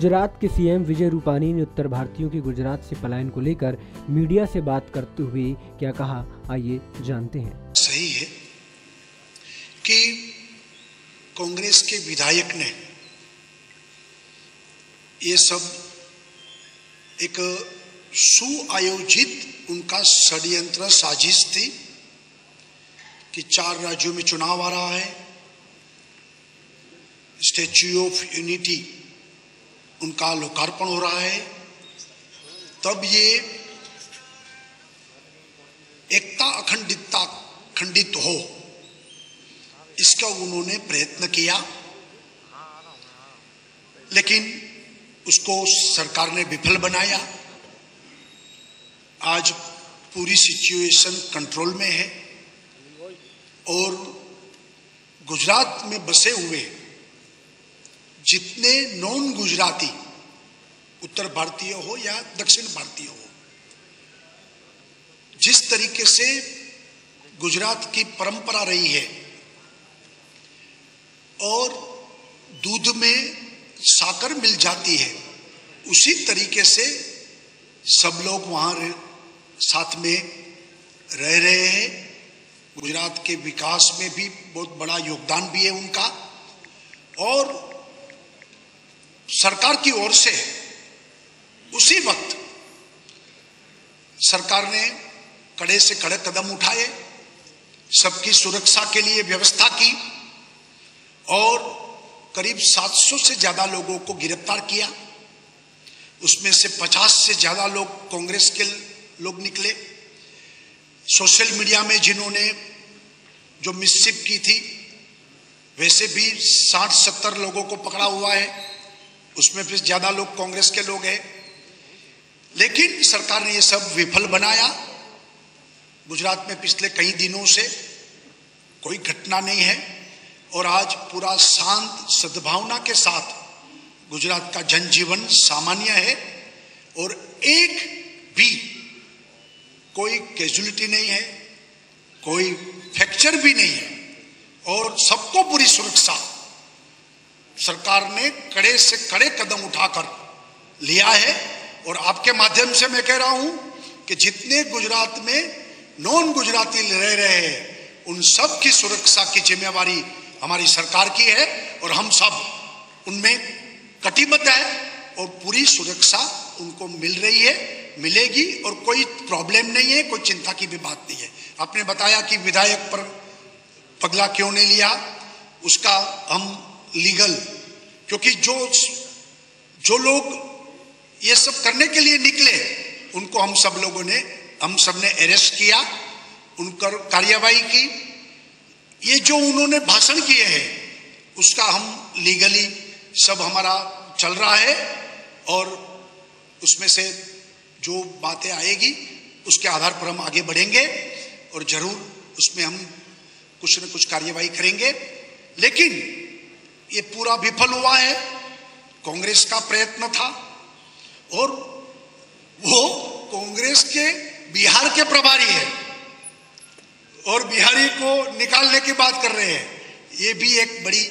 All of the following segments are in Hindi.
गुजरात के सीएम विजय रूपानी ने उत्तर भारतीयों के गुजरात से पलायन को लेकर मीडिया से बात करते हुए क्या कहा, आइए जानते हैं। सही है कि कांग्रेस के विधायक ने ये सब एक सुआयोजित उनका षड्यंत्र साजिश थी कि 4 राज्यों में चुनाव आ रहा है, स्टैच्यू ऑफ यूनिटी उनका लोकार्पण हो रहा है, तब ये एकता अखंडितता खंडित हो, इसका उन्होंने प्रयत्न किया, लेकिन उसको सरकार ने विफल बनाया। आज पूरी सिचुएशन कंट्रोल में है और गुजरात में बसे हुए जितने नॉन गुजराती, उत्तर भारतीय हो या दक्षिण भारतीय हो, जिस तरीके से गुजरात की परंपरा रही है और दूध में साकर मिल जाती है, उसी तरीके से सब लोग वहां साथ में रह रहे हैं। गुजरात के विकास में भी बहुत बड़ा योगदान भी है उनका, और सरकार की ओर से उसी वक्त सरकार ने कड़े से कड़े कदम उठाए, सबकी सुरक्षा के लिए व्यवस्था की और करीब 700 से ज्यादा लोगों को गिरफ्तार किया। उसमें से 50 से ज्यादा लोग कांग्रेस के लोग निकले। सोशल मीडिया में जिन्होंने जो मिसचिफ की थी, वैसे भी 60-70 लोगों को पकड़ा हुआ है, उसमें फिर ज्यादा लोग कांग्रेस के लोग हैं। लेकिन सरकार ने ये सब विफल बनाया। गुजरात में पिछले कई दिनों से कोई घटना नहीं है और आज पूरा शांत सद्भावना के साथ गुजरात का जनजीवन सामान्य है और एक भी कोई कैजुअलिटी नहीं है, कोई फ्रैक्चर भी नहीं है और सबको पूरी सुरक्षा सरकार ने कड़े से कड़े कदम उठाकर लिया है। और आपके माध्यम से मैं कह रहा हूं कि जितने गुजरात में नॉन गुजराती रह रहे हैं, उन सब की सुरक्षा की जिम्मेवारी हमारी सरकार की है और हम सब उनमें कटिबद्ध है और पूरी सुरक्षा उनको मिल रही है, मिलेगी और कोई प्रॉब्लम नहीं है, कोई चिंता की भी बात नहीं है। आपने बताया कि विधायक पर पगला क्यों नहीं लिया, उसका हम लीगल, क्योंकि जो लोग ये सब करने के लिए निकले उनको हम सब ने अरेस्ट किया, उन पर कार्यवाही की। ये जो उन्होंने भाषण किए हैं उसका हम लीगली सब हमारा चल रहा है और उसमें से जो बातें आएगी उसके आधार पर हम आगे बढ़ेंगे और जरूर उसमें हम कुछ न कुछ कार्यवाही करेंगे। लेकिन ये पूरा विफल हुआ है, कांग्रेस का प्रयत्न था और वो कांग्रेस के बिहार के प्रभारी है और बिहारी को निकालने की बात कर रहे हैं, ये भी एक बड़ी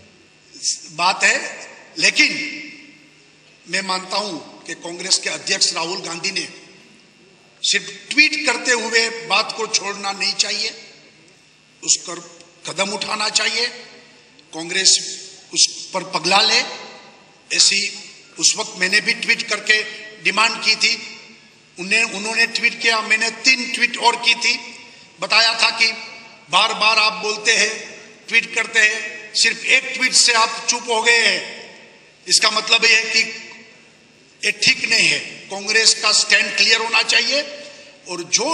बात है। लेकिन मैं मानता हूं कि कांग्रेस के अध्यक्ष राहुल गांधी ने सिर्फ ट्वीट करते हुए बात को छोड़ना नहीं चाहिए, उस पर कदम उठाना चाहिए। कांग्रेस उस पर पगला ले, ऐसी उस वक्त मैंने भी ट्वीट करके डिमांड की थी, उन्होंने ट्वीट किया, मैंने 3 ट्वीट और की थी, बताया था कि बार बार आप बोलते हैं, ट्वीट करते हैं, सिर्फ एक ट्वीट से आप चुप हो गए हैं, इसका मतलब यह है कि ये ठीक नहीं है। कांग्रेस का स्टैंड क्लियर होना चाहिए और जो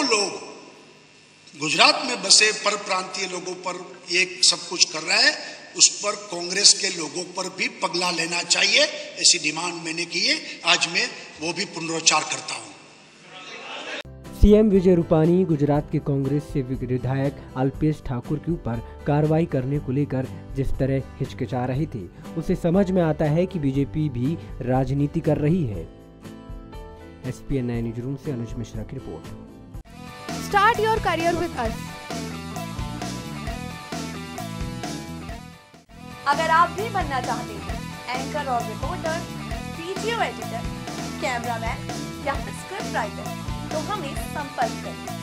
लोग गुजरात में बसे पर प्रांतीय लोगों पर ये सब कुछ कर रहा है, उस पर कांग्रेस के लोगों पर भी पगला लेना चाहिए, ऐसी डिमांड मैंने की है। आज मैं वो भी पुनरुच्चार करता हूं। सीएम विजय रूपानी गुजरात के कांग्रेस से विधायक अल्पेश ठाकुर के ऊपर कार्रवाई करने को लेकर जिस तरह हिचकिचा रहे थे, उसे समझ में आता है कि बीजेपी भी राजनीति कर रही है। SPN 9 न्यूज रूम से अनुज मिश्रा की report. Start your career with us. अगर आप भी बनना चाहते हैं एंकर और रिपोर्टर, वीडियो एडिटर, कैमरामैन या फिर स्क्रिप्ट राइटर तो हमें संपर्क करें।